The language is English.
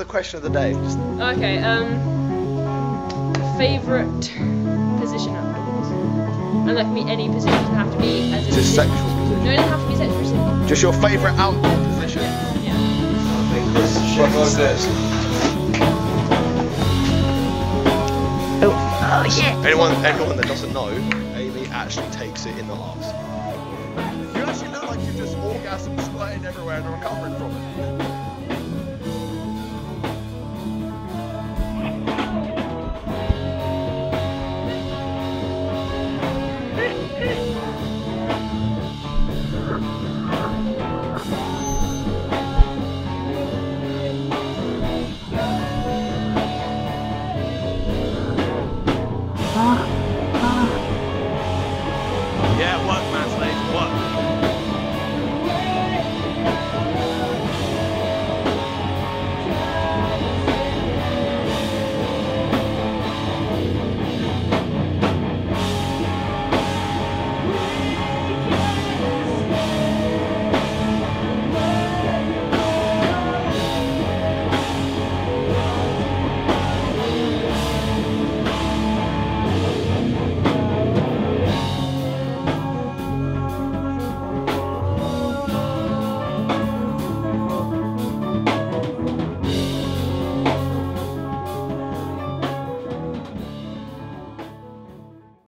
question of the day. Just... Okay, favourite position outdoors? And that can be any position, it doesn't have to be as a Just sexual position? No, it doesn't have to be sexual position. Just your favourite outdoor position? Yeah. Oh shit! Anyone that doesn't know, Amy actually takes it in the arse. You actually look like you've just orgasmed, squirting everywhere and recovering from it.